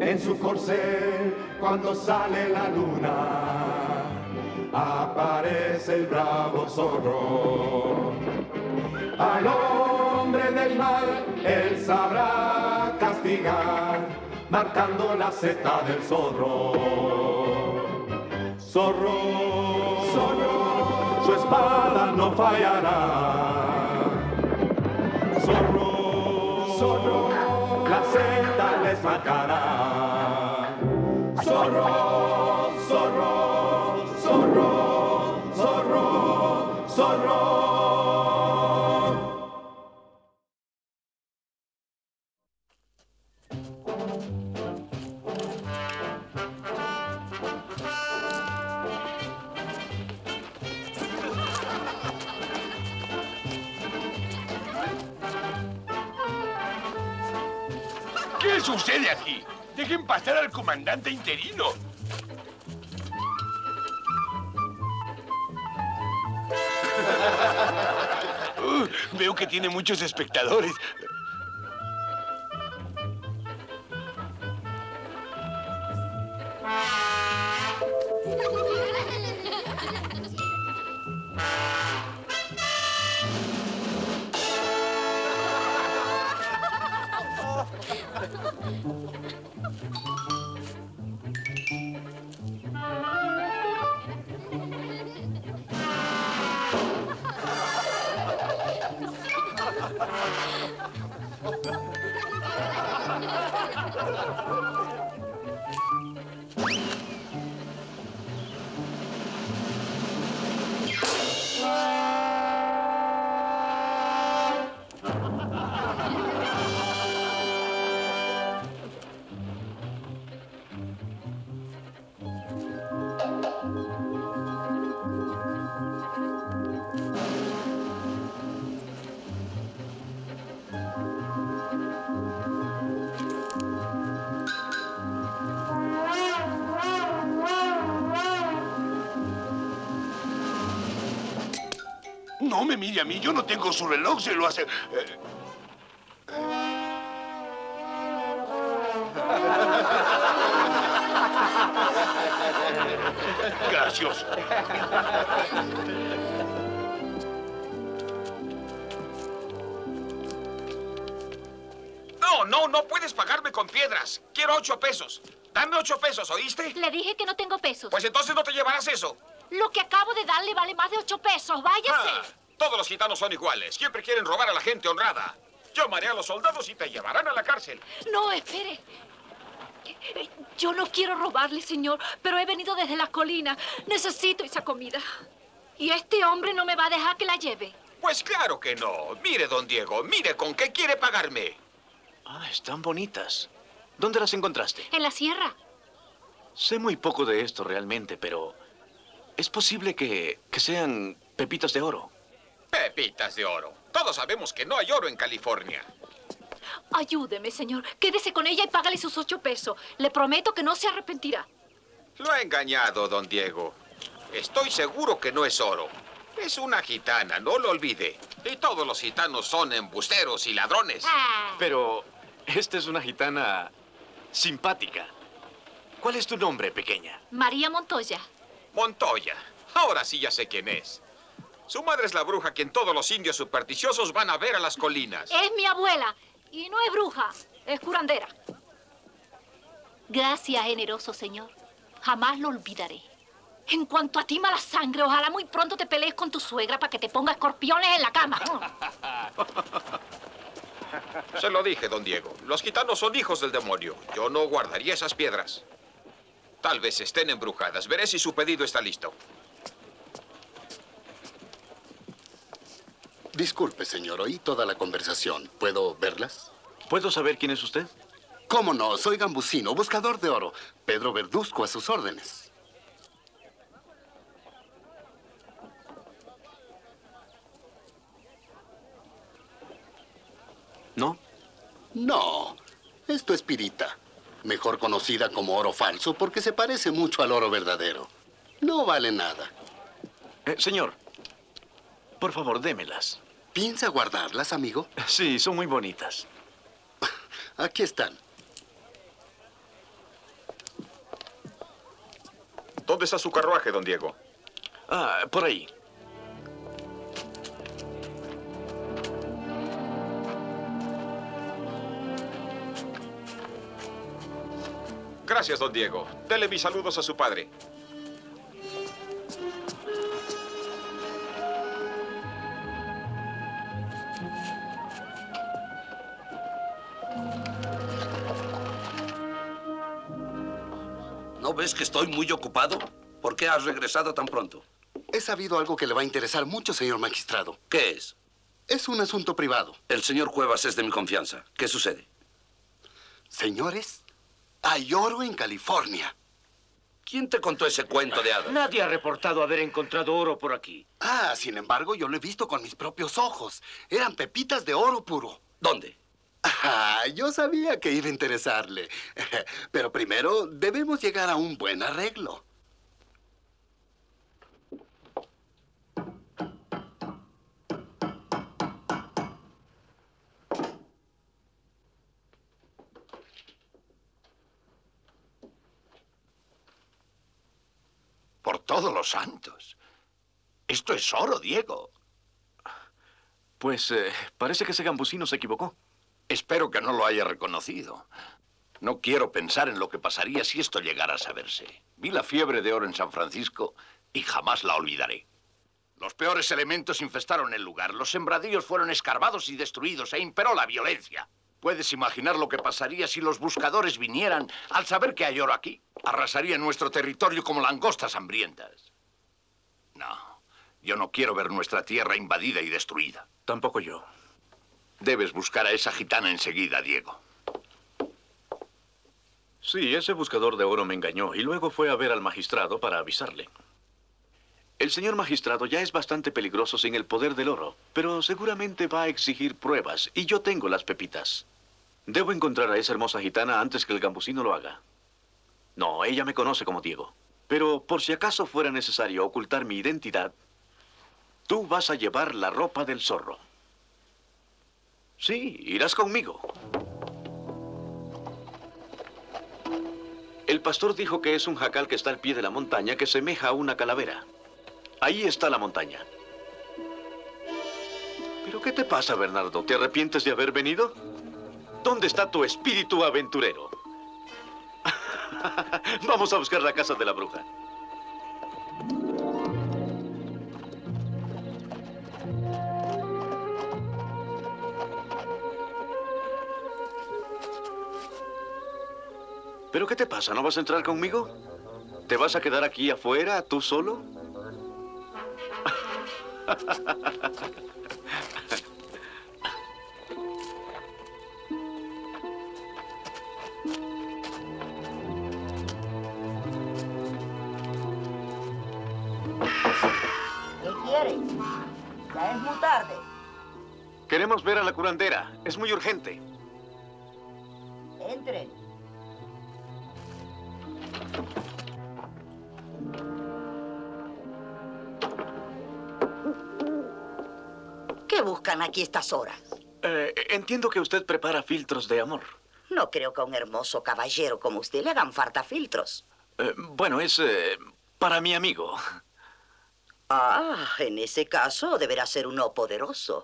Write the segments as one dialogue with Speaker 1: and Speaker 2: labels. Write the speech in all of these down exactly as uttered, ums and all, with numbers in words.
Speaker 1: en su corcel cuando sale la luna. Aparece el bravo zorro. Al hombre del mal él sabrá castigar, marcando la seta del zorro. Zorro, zorro, su espada no fallará. Zorro, zorro, la seta les marcará. Zorro, zorro, zorro, zorro, zorro.
Speaker 2: ¿Qué sucede aquí? Dejen pasar al comandante interino. Uh, veo que tiene muchos espectadores. No me mire a mí, yo no tengo su reloj, se lo hace... Eh... Gracioso. No, no, no puedes pagarme con piedras. Quiero ocho pesos. Dame ocho pesos, ¿oíste?
Speaker 3: Le dije que no tengo pesos.
Speaker 2: Pues entonces no te llevarás eso.
Speaker 3: Lo que acabo de darle vale más de ocho pesos. ¡Váyase!
Speaker 2: Ah, todos los gitanos son iguales. Siempre quieren robar a la gente honrada. Llamaré a los soldados y te llevarán a la cárcel.
Speaker 3: No, espere. Yo no quiero robarle, señor, pero he venido desde la colina. Necesito esa comida. Y este hombre no me va a dejar que la lleve.
Speaker 2: Pues claro que no. Mire, don Diego, mire con qué quiere pagarme.
Speaker 4: Ah, están bonitas. ¿Dónde las encontraste?
Speaker 3: En la sierra.
Speaker 4: Sé muy poco de esto realmente, pero... ¿es posible que, que sean pepitas de oro?
Speaker 2: Pepitas de oro. Todos sabemos que no hay oro en California.
Speaker 3: Ayúdeme, señor. Quédese con ella y págale sus ocho pesos. Le prometo que no se arrepentirá.
Speaker 2: Lo ha engañado, don Diego. Estoy seguro que no es oro. Es una gitana, no lo olvide. Y todos los gitanos son embusteros y ladrones.
Speaker 3: Ah.
Speaker 4: Pero esta es una gitana simpática. ¿Cuál es tu nombre, pequeña?
Speaker 3: María Montoya.
Speaker 2: Montoya. Ahora sí ya sé quién es. Su madre es la bruja quien todos los indios supersticiosos van a ver a las colinas.
Speaker 3: Es mi abuela. Y no es bruja, es curandera. Gracias, generoso señor. Jamás lo olvidaré. En cuanto a ti, mala sangre, ojalá muy pronto te pelees con tu suegra para que te ponga escorpiones en la cama.
Speaker 2: Se lo dije, don Diego. Los gitanos son hijos del demonio. Yo no guardaría esas piedras. Tal vez estén embrujadas. Veré si su pedido está listo.
Speaker 5: Disculpe, señor, oí toda la conversación. ¿Puedo verlas?
Speaker 4: ¿Puedo saber quién es usted?
Speaker 5: ¿Cómo no? Soy Gambusino, buscador de oro. Pedro Verduzco, a sus órdenes.
Speaker 4: ¿No?
Speaker 5: No, esto es pirita. Mejor conocida como oro falso porque se parece mucho al oro verdadero. No vale nada.
Speaker 4: Eh, señor, por favor, démelas.
Speaker 5: ¿Piensa guardarlas, amigo?
Speaker 4: Sí, son muy bonitas.
Speaker 5: Aquí están.
Speaker 2: ¿Dónde está su carruaje, don Diego?
Speaker 4: Ah, por ahí.
Speaker 2: Gracias, don Diego. Dele mis saludos a su padre.
Speaker 6: ¿No ves que estoy muy ocupado? ¿Por qué has regresado tan pronto?
Speaker 5: He sabido algo que le va a interesar mucho, señor magistrado.
Speaker 6: ¿Qué es?
Speaker 5: Es un asunto privado.
Speaker 6: El señor Cuevas es de mi confianza. ¿Qué sucede?
Speaker 5: Señores, hay oro en California.
Speaker 6: ¿Quién te contó ese cuento de hadas?
Speaker 7: Nadie ha reportado haber encontrado oro por aquí.
Speaker 5: Ah, sin embargo, yo lo he visto con mis propios ojos. Eran pepitas de oro puro.
Speaker 6: ¿Dónde?
Speaker 5: Ah, yo sabía que iba a interesarle. Pero primero debemos llegar a un buen arreglo.
Speaker 8: Por todos los santos. Esto es oro, Diego.
Speaker 4: Pues eh, parece que ese gambusino se equivocó.
Speaker 8: Espero que no lo haya reconocido. No quiero pensar en lo que pasaría si esto llegara a saberse. Vi la fiebre de oro en San Francisco y jamás la olvidaré. Los peores elementos infestaron el lugar. Los sembradíos fueron escarbados y destruidos e imperó la violencia. ¿Puedes imaginar lo que pasaría si los buscadores vinieran al saber que hay oro aquí? Arrasarían nuestro territorio como langostas hambrientas. No, yo no quiero ver nuestra tierra invadida y destruida.
Speaker 4: Tampoco yo.
Speaker 8: Debes buscar a esa gitana enseguida, Diego.
Speaker 4: Sí, ese buscador de oro me engañó y luego fue a ver al magistrado para avisarle. El señor magistrado ya es bastante peligroso sin el poder del oro, pero seguramente va a exigir pruebas y yo tengo las pepitas. Debo encontrar a esa hermosa gitana antes que el gambusino lo haga. No, ella me conoce como Diego. Pero por si acaso fuera necesario ocultar mi identidad, tú vas a llevar la ropa del zorro. Sí, irás conmigo. El pastor dijo que es un jacal que está al pie de la montaña que semeja a una calavera. Ahí está la montaña. ¿Pero qué te pasa, Bernardo? ¿Te arrepientes de haber venido? ¿Dónde está tu espíritu aventurero? Vamos a buscar la casa de la bruja. ¿Pero qué te pasa? ¿No vas a entrar conmigo? ¿Te vas a quedar aquí afuera, tú solo?
Speaker 9: ¿Qué quieren? Ya es muy tarde.
Speaker 4: Queremos ver a la curandera. Es muy urgente.
Speaker 9: Entren. ¿Qué buscan aquí estas horas?
Speaker 4: Eh, entiendo que usted prepara filtros de amor.
Speaker 9: No creo que a un hermoso caballero como usted le hagan falta filtros.
Speaker 4: Eh, bueno, es eh, para mi amigo.
Speaker 9: Ah, en ese caso deberá ser uno poderoso.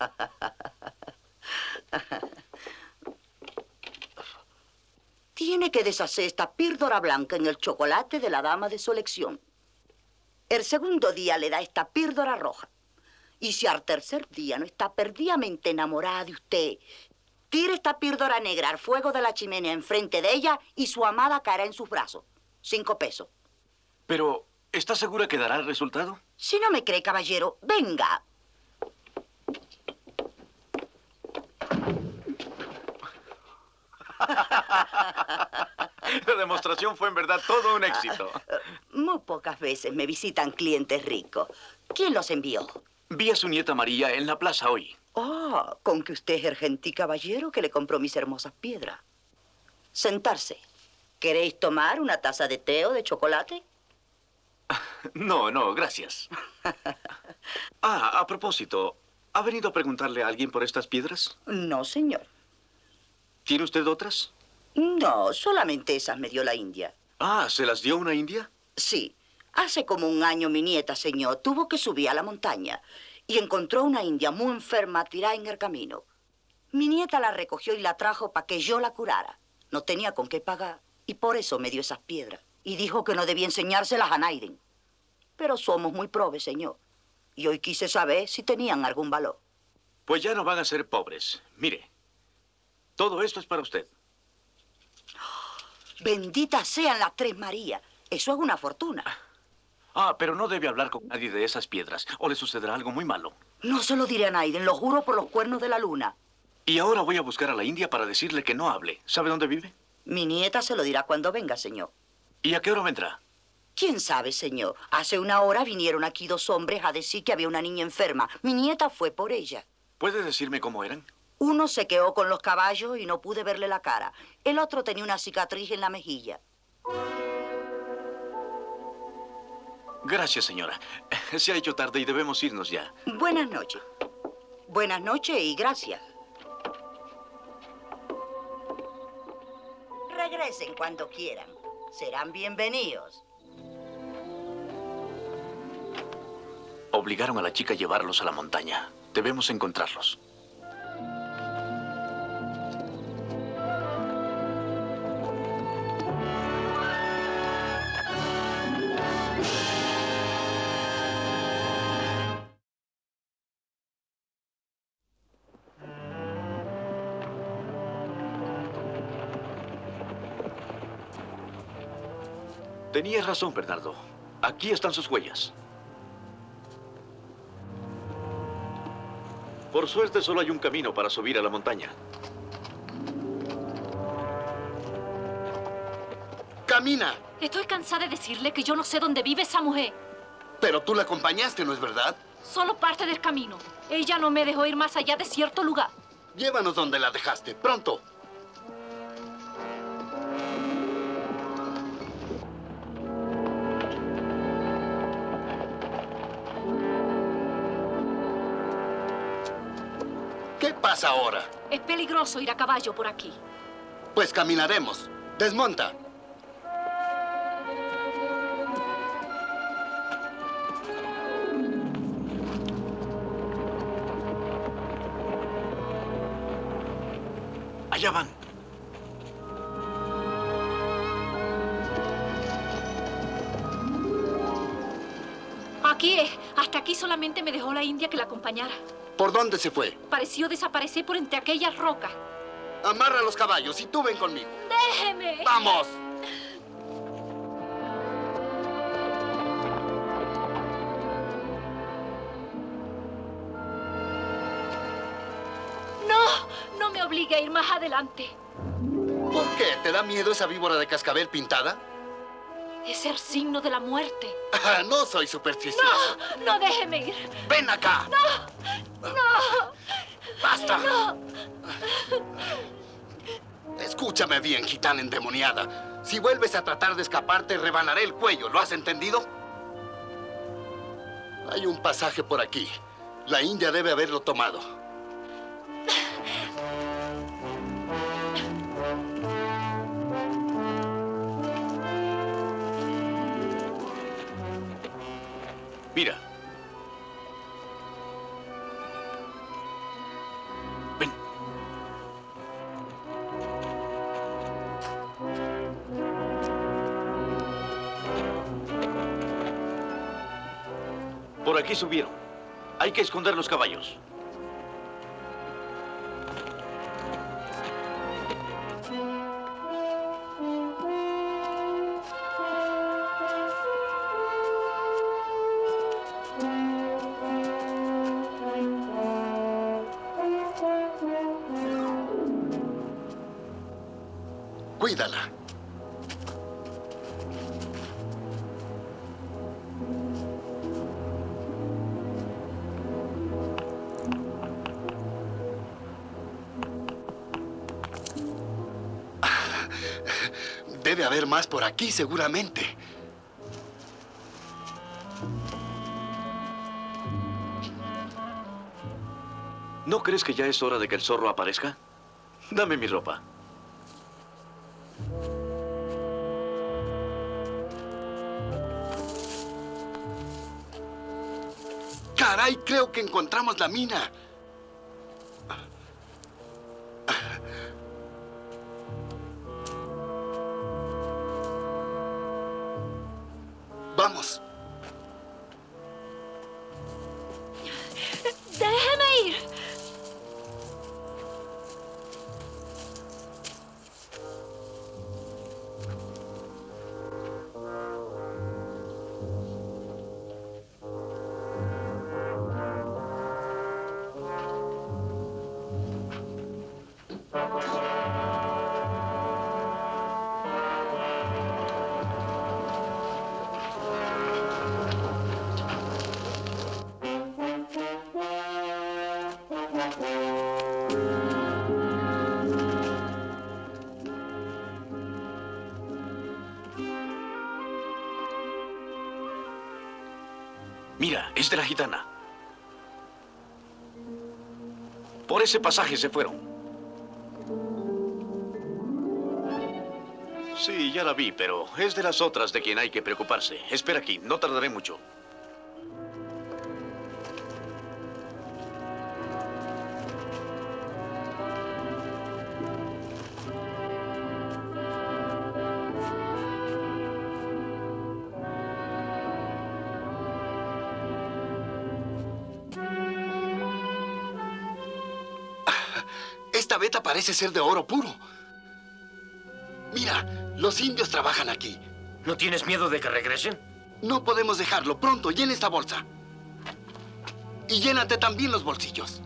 Speaker 9: Tiene que deshacer esta píldora blanca en el chocolate de la dama de su elección. El segundo día le da esta píldora roja. Y si al tercer día no está perdidamente enamorada de usted, tire esta píldora negra al fuego de la chimenea enfrente de ella y su amada caerá en sus brazos. Cinco pesos.
Speaker 4: Pero, ¿está segura que dará el resultado?
Speaker 9: Si no me cree, caballero, venga.
Speaker 4: La demostración fue en verdad todo un éxito.
Speaker 9: Muy pocas veces me visitan clientes ricos. ¿Quién los envió?
Speaker 4: Vi a su nieta María en la plaza hoy.
Speaker 9: Ah, con que usted es el gentil caballero que le compró mis hermosas piedras. Sentarse. ¿Queréis tomar una taza de té o de chocolate?
Speaker 4: No, no, gracias. Ah, a propósito, ¿ha venido a preguntarle a alguien por estas piedras?
Speaker 9: No, señor.
Speaker 4: ¿Tiene usted otras?
Speaker 9: No, solamente esas me dio la India.
Speaker 4: Ah, ¿se las dio una india?
Speaker 9: Sí. Hace como un año mi nieta, señor, tuvo que subir a la montaña y encontró una india muy enferma tirada en el camino. Mi nieta la recogió y la trajo para que yo la curara. No tenía con qué pagar y por eso me dio esas piedras. Y dijo que no debía enseñárselas a Naiden. Pero somos muy probes, señor. Y hoy quise saber si tenían algún valor.
Speaker 4: Pues ya no van a ser pobres. Mire, todo esto es para usted.
Speaker 9: Benditas sean las Tres Marías. Eso es una fortuna.
Speaker 4: Ah, pero no debe hablar con nadie de esas piedras, o le sucederá algo muy malo.
Speaker 9: No se lo diré a Naiden, lo juro por los cuernos de la luna.
Speaker 4: Y ahora voy a buscar a la India para decirle que no hable. ¿Sabe dónde vive?
Speaker 9: Mi nieta se lo dirá cuando venga, señor.
Speaker 4: ¿Y a qué hora vendrá?
Speaker 9: ¿Quién sabe, señor? Hace una hora vinieron aquí dos hombres a decir que había una niña enferma. Mi nieta fue por ella.
Speaker 4: ¿Puede decirme cómo eran?
Speaker 9: Uno se quedó con los caballos y no pude verle la cara. El otro tenía una cicatriz en la mejilla.
Speaker 4: Gracias, señora. Se ha hecho tarde y debemos irnos ya.
Speaker 9: Buenas noches. Buenas noches y gracias. Regresen cuando quieran. Serán bienvenidos.
Speaker 4: Obligaron a la chica a llevarlos a la montaña. Debemos encontrarlos. Tenías razón, Bernardo. Aquí están sus huellas. Por suerte, solo hay un camino para subir a la montaña.
Speaker 5: ¡Camina!
Speaker 3: Estoy cansada de decirle que yo no sé dónde vive esa mujer.
Speaker 5: Pero tú la acompañaste, ¿no es verdad?
Speaker 3: Solo parte del camino. Ella no me dejó ir más allá de cierto lugar.
Speaker 5: Llévanos donde la dejaste, pronto. ¿Qué pasa ahora?
Speaker 3: Es peligroso ir a caballo por aquí.
Speaker 5: Pues caminaremos. Desmonta.
Speaker 4: Allá van.
Speaker 3: Aquí es. Hasta aquí solamente me dejó la india que la acompañara.
Speaker 5: ¿Por dónde se fue?
Speaker 3: Pareció desaparecer por entre aquellas rocas.
Speaker 5: Amarra los caballos y tú ven conmigo.
Speaker 3: ¡Déjeme!
Speaker 5: ¡Vamos!
Speaker 3: ¡No! No me obligue a ir más adelante.
Speaker 5: ¿Por qué? ¿Te da miedo esa víbora de cascabel pintada?
Speaker 3: Es el signo de la muerte.
Speaker 5: Ah, no soy supersticioso.
Speaker 3: ¡No! ¡No, déjeme ir!
Speaker 5: ¡Ven acá!
Speaker 3: ¡No! ¡No!
Speaker 5: ¡Basta!
Speaker 3: ¡No!
Speaker 5: Escúchame bien, gitana endemoniada. Si vuelves a tratar de escapar, te rebanaré el cuello. ¿Lo has entendido? Hay un pasaje por aquí. La India debe haberlo tomado.
Speaker 4: Mira. Ven. Por aquí subieron. Hay que esconder los caballos.
Speaker 5: Cuídala. Debe haber más por aquí, seguramente.
Speaker 4: ¿No crees que ya es hora de que el zorro aparezca? Dame mi ropa.
Speaker 5: Caray, creo que encontramos la mina. Vamos.
Speaker 3: Déjeme ir.
Speaker 4: Mira, es de la gitana. Por ese pasaje se fueron. Sí, ya la vi, pero es de las otras de quien hay que preocuparse. Espera aquí, no tardaré mucho.
Speaker 5: Esta veta parece ser de oro puro. Mira, los indios trabajan aquí.
Speaker 7: ¿No tienes miedo de que regresen?
Speaker 5: No podemos dejarlo. Pronto, llena esta bolsa. Y llénate también los bolsillos.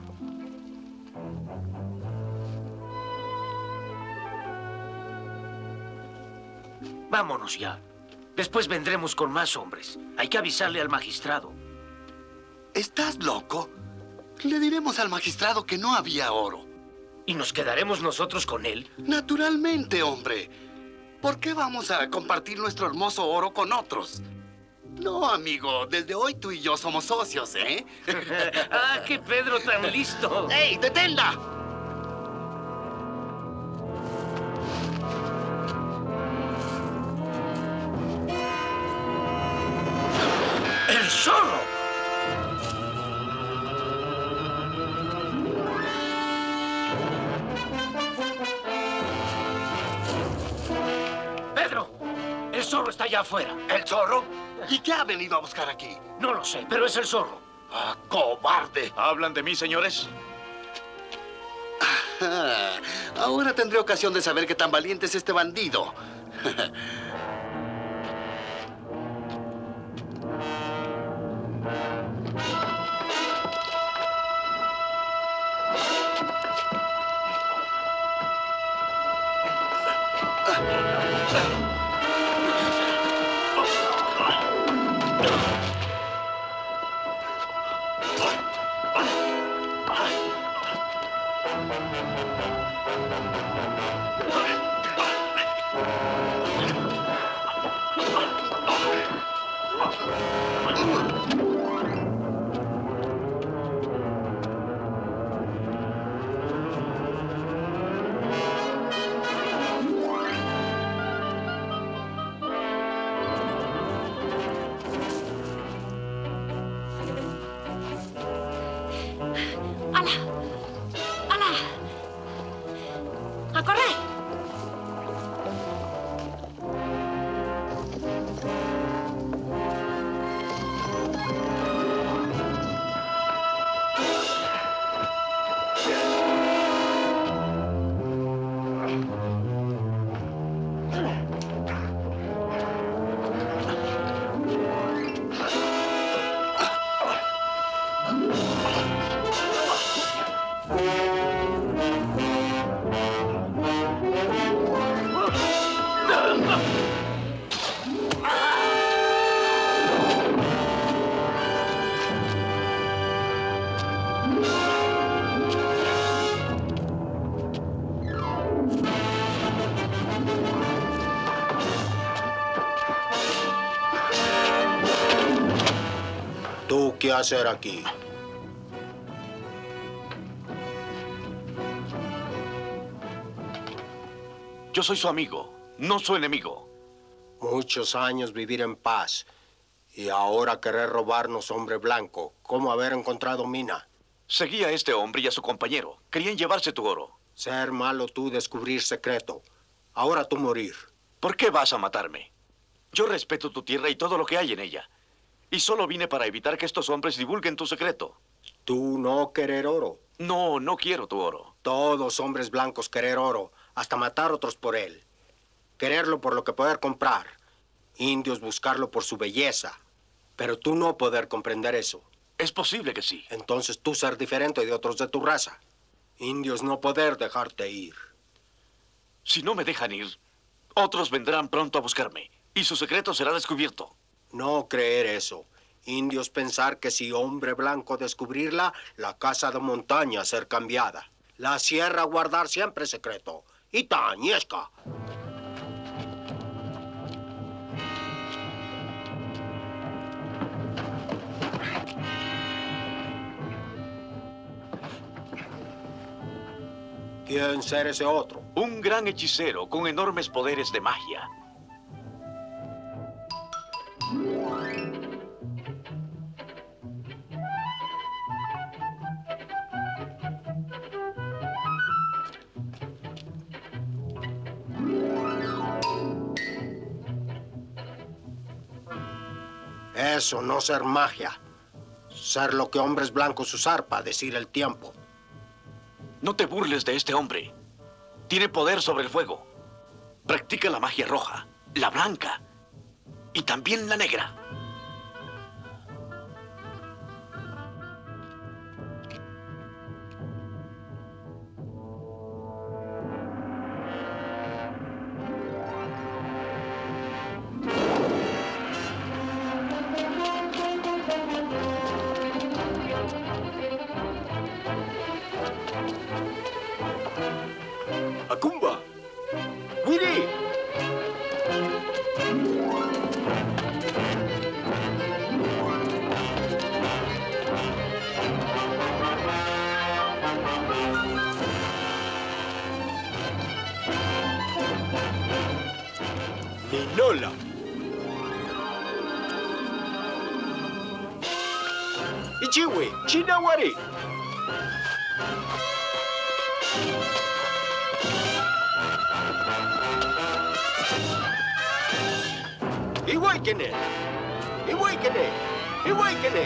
Speaker 7: Vámonos ya. Después vendremos con más hombres. Hay que avisarle al magistrado.
Speaker 5: ¿Estás loco? Le diremos al magistrado que no había oro.
Speaker 7: ¿Y nos quedaremos nosotros con él?
Speaker 5: Naturalmente, hombre. ¿Por qué vamos a compartir nuestro hermoso oro con otros? No, amigo. Desde hoy tú y yo somos socios, ¿eh?
Speaker 7: ¡Ah, qué Pedro tan listo!
Speaker 5: ¡Ey, deténla!
Speaker 7: ¡El zorro! El zorro está allá afuera.
Speaker 5: ¿El zorro? ¿Y qué ha venido a buscar aquí?
Speaker 7: No lo sé, pero es el zorro.
Speaker 5: ¡Ah, cobarde!
Speaker 4: ¿Hablan de mí, señores?
Speaker 5: Ah, ahora tendré ocasión de saber qué tan valiente es este bandido.
Speaker 3: ¡Ala! ¡Ala! ¡A correr!
Speaker 10: ¿Tú qué hacer aquí?
Speaker 4: Yo soy su amigo, no su enemigo.
Speaker 10: Muchos años vivir en paz Y ahora querer robarnos, hombre blanco. ¿Cómo haber encontrado mina?
Speaker 4: Seguí a este hombre y a su compañero. Querían llevarse tu oro.
Speaker 10: Ser malo tú, descubrir secreto. Ahora tú morir.
Speaker 4: ¿Por qué vas a matarme? Yo respeto tu tierra y todo lo que hay en ella. Y solo vine para evitar que estos hombres divulguen tu secreto.
Speaker 10: Tú no querer oro.
Speaker 4: No, no quiero tu oro.
Speaker 10: Todos hombres blancos querer oro, hasta matar otros por él. Quererlo por lo que poder comprar. Indios buscarlo por su belleza. Pero tú no poder comprender eso.
Speaker 4: Es posible que sí.
Speaker 10: Entonces tú ser diferente de otros de tu raza. Indios no poder dejarte ir.
Speaker 4: Si no me dejan ir, otros vendrán pronto a buscarme. Y su secreto será descubierto.
Speaker 10: No creer eso. Indios pensar que si hombre blanco descubrirla, la casa de montaña ser cambiada. La sierra guardar siempre secreto. Y tañesca. ¿Quién ser ese otro?
Speaker 4: Un gran hechicero con enormes poderes de magia.
Speaker 10: Eso no ser magia. Ser lo que hombres blancos usar para decir el tiempo.
Speaker 4: No te burles de este hombre. Tiene poder sobre el fuego. Practica la magia roja, la blanca y también la negra.
Speaker 10: Acumba. Willy. Ninola. Ichiwi, Chinawari. Iwaikene. Iwaikene. Iwaikene.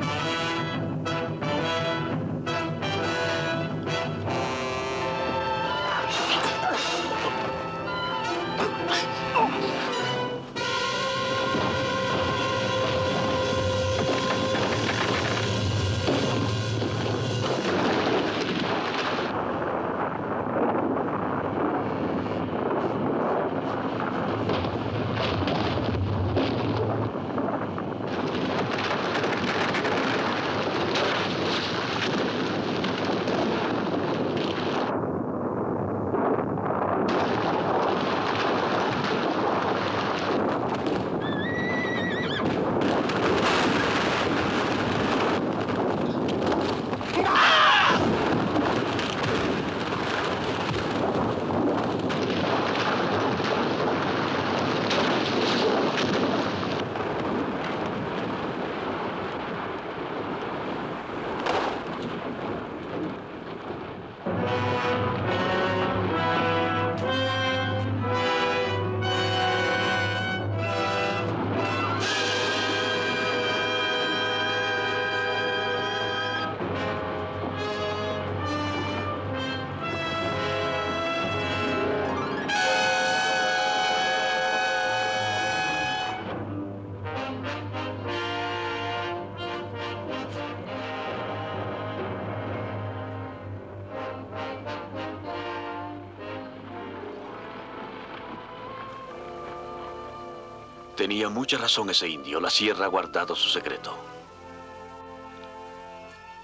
Speaker 4: Tenía mucha razón ese indio. La sierra ha guardado su secreto.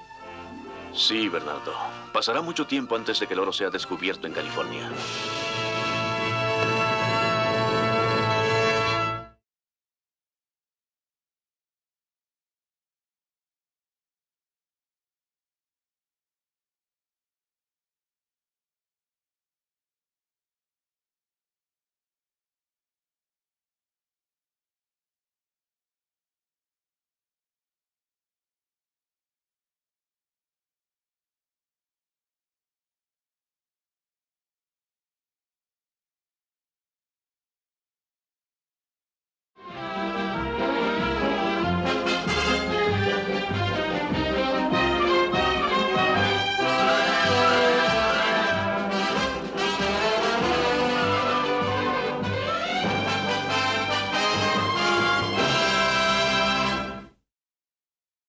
Speaker 4: Sí, Bernardo. Pasará mucho tiempo antes de que el oro sea descubierto en California.